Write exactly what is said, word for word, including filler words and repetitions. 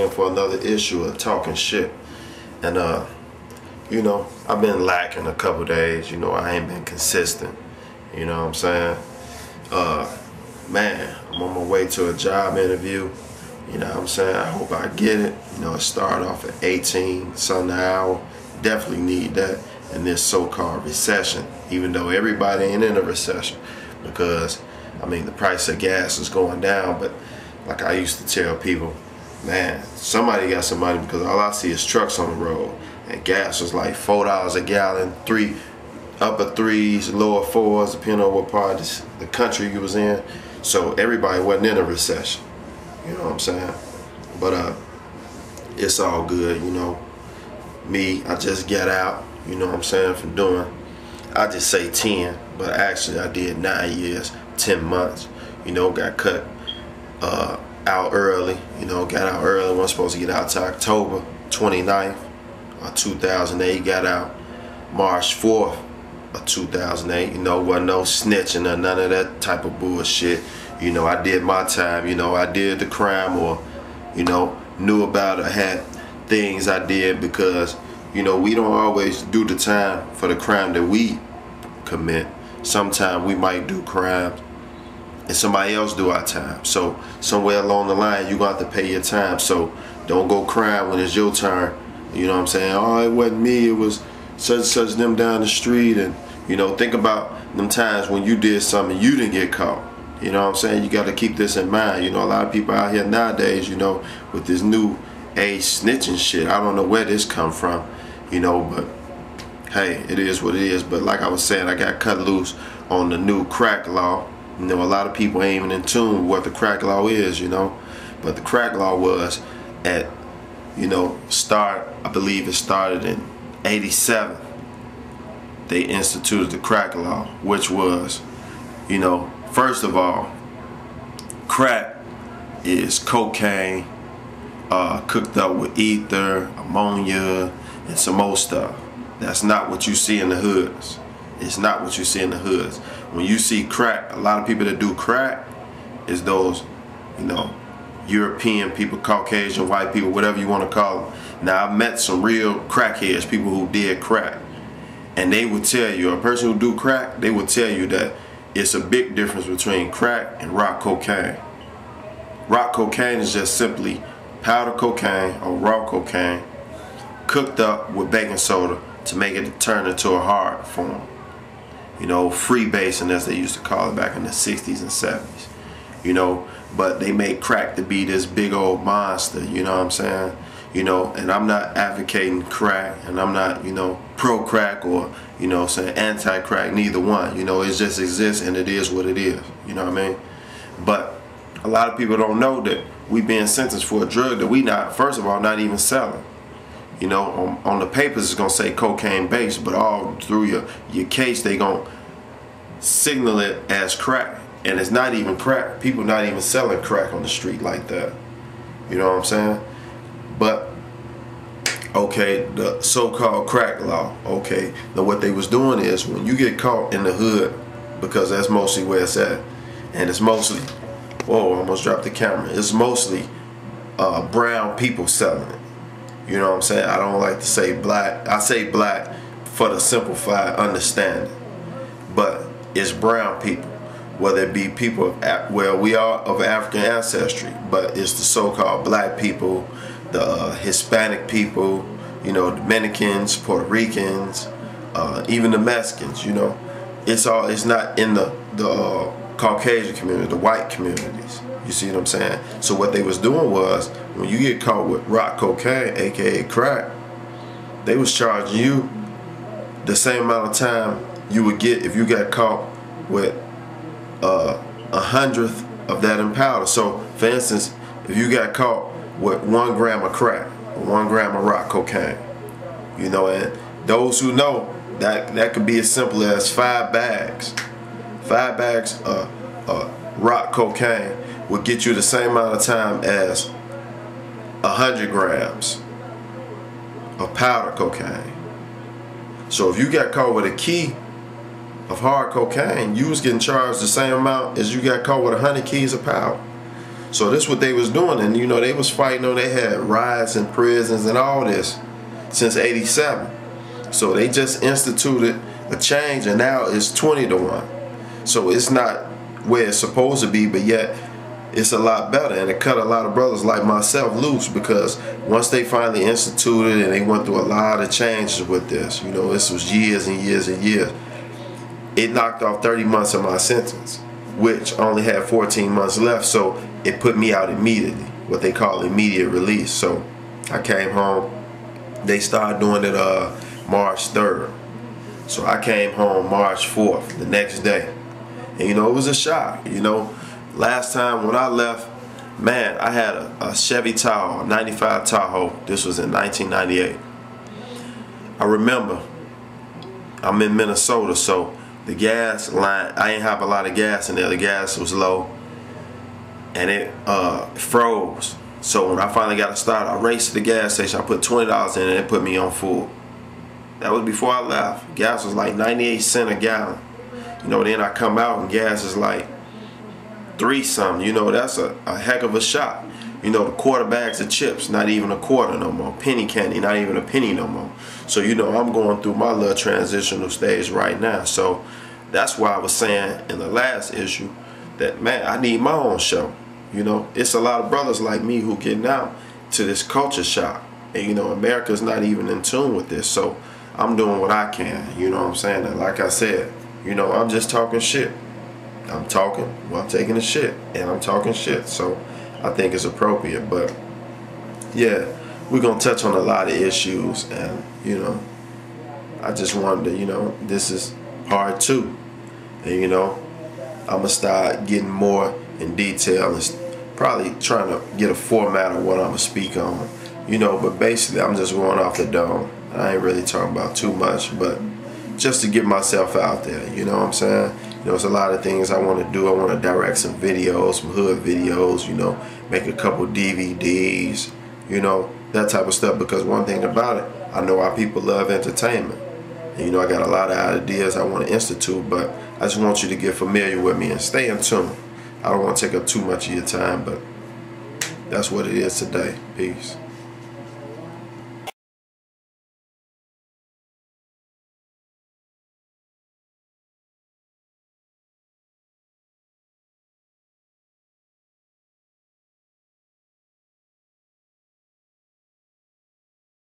again for another issue of talking shit. And uh, you know, I've been lacking a couple days. You know, I ain't been consistent. You know what I'm saying? Uh, man, I'm on my way to a job interview. You know what I'm saying? I hope I get it. You know, it started off at eighteen something an hour. Definitely need that in this so-called recession, even though everybody ain't in a recession, because I mean the price of gas is going down. But like I used to tell people, man, somebody got some money, because all I see is trucks on the road, and gas was like four dollars a gallon, three upper threes, lower fours, depending on what part of the country you was in. So everybody wasn't in a recession. You know what I'm saying? But uh, it's all good, you know. Me, I just got out, you know what I'm saying, from doing, I just say ten, but actually I did nine years, ten months. You know, got cut uh, out early, you know, got out early. Wasn't supposed to get out till October twenty-ninth of two thousand eight, got out March fourth of two thousand eight. You know, wasn't no snitching or none of that type of bullshit. You know, I did my time, you know, I did the crime, or, you know, knew about it, had things I did, because, you know, we don't always do the time for the crime that we commit. Sometimes we might do crimes and somebody else do our time. So somewhere along the line, you're going to have to pay your time. So don't go crying when it's your turn. You know what I'm saying? Oh, it wasn't me, it was such and such them down the street. And, you know, think about them times when you did something you didn't get caught. You know what I'm saying? You got to keep this in mind. You know, a lot of people out here nowadays, you know, with this new age snitching shit, I don't know where this come from, you know, but hey, it is what it is. But like I was saying, I got cut loose on the new crack law. You know, a lot of people ain't even in tune with what the crack law is, you know. But the crack law was at, you know, start, I believe it started in eighty-seven. They instituted the crack law, which was, you know, first of all, crack is cocaine uh, cooked up with ether, ammonia, and some more stuff. That's not what you see in the hoods. It's not what you see in the hoods. When you see crack, a lot of people that do crack is those, you know, European people, Caucasian, white people, whatever you want to call them. Now, I've met some real crackheads, people who did crack, and they would tell you, a person who do crack, they would tell you that it's a big difference between crack and rock cocaine. Rock cocaine is just simply powder cocaine or raw cocaine cooked up with baking soda to make it turn into a hard form. You know, freebasing, as they used to call it back in the sixties and seventies. You know, but they made crack to be this big old monster, you know what I'm saying? You know, and I'm not advocating crack, and I'm not, you know, pro-crack or, you know, saying anti-crack, neither one. You know, it just exists and it is what it is, you know what I mean? But a lot of people don't know that we being sentenced for a drug that we not, first of all, not even selling. You know, on, on the papers it's gonna say cocaine based, but all through your, your case they gonna signal it as crack. And it's not even crack. People not even selling crack on the street like that. You know what I'm saying? But, okay, the so-called crack law, okay. Now what they was doing is, when you get caught in the hood, because that's mostly where it's at, and it's mostly, whoa, I almost dropped the camera. It's mostly uh, brown people selling it. You know what I'm saying? I don't like to say black. I say black for the simplified understanding. But it's brown people. Whether it be people of, well, we are of African ancestry, but it's the so-called black people, the uh, Hispanic people, you know, Dominicans, Puerto Ricans, uh, even the Mexicans. You know, it's all. It's not in the the uh, Caucasian community, the white communities. You see what I'm saying? So what they was doing was, when you get caught with rock cocaine, aka crack, they was charging you the same amount of time you would get if you got caught with Uh, a hundredth of that in powder. So, for instance, if you got caught with one gram of crack, or one gram of rock cocaine, you know, and those who know, that that could be as simple as five bags. Five bags of uh, rock cocaine would get you the same amount of time as a hundred grams of powder cocaine. So if you got caught with a key of hard cocaine, you was getting charged the same amount as you got caught with a hundred keys of powder. So this what they was doing, and you know they was fighting on. They had riots in prisons and all this since eighty-seven. So they just instituted a change, and now it's twenty to one. So it's not where it's supposed to be, but yet it's a lot better, and it cut a lot of brothers like myself loose, because once they finally instituted and they went through a lot of changes with this, you know, this was years and years and years, it knocked off thirty months of my sentence, which only had fourteen months left. So it put me out immediately, what they call immediate release. So I came home. They started doing it uh, March third. So I came home March fourth, the next day. And you know, it was a shock. You know, last time when I left, man, I had a, a Chevy Tahoe, a ninety-five Tahoe. This was in nineteen ninety-eight. I remember I'm in Minnesota, so the gas line, I didn't have a lot of gas in there. The gas was low, and it uh, froze. So when I finally got it started, I raced to the gas station. I put twenty dollars in it, and it put me on full. That was before I left. Gas was like ninety-eight cents a gallon. You know, then I come out and gas is like three something. You know, that's a, a heck of a shot. You know, the quarter bags of chips, not even a quarter no more. Penny candy, not even a penny no more. So, you know, I'm going through my little transitional stage right now. So that's why I was saying in the last issue that, man, I need my own show. You know, it's a lot of brothers like me who getting out to this culture shock. And, you know, America's not even in tune with this. So I'm doing what I can. You know what I'm saying? And like I said, you know, I'm just talking shit. I'm talking, well, I'm taking a shit, and I'm talking shit. So I think it's appropriate. But yeah, we're going to touch on a lot of issues, and you know, I just wanted to, you know, this is part two, and you know, I'm gonna start getting more in detail and probably trying to get a format of what I'm gonna speak on, you know. But basically, I'm just going off the dome. I ain't really talking about too much, but just to get myself out there, you know what I'm saying? You know, there's a lot of things I want to do. I want to direct some videos, some hood videos, you know, make a couple D V Ds, you know, that type of stuff. Because one thing about it, I know our people love entertainment. And, you know, I got a lot of ideas I want to institute, but I just want you to get familiar with me and stay in tune. I don't want to take up too much of your time, but that's what it is today. Peace.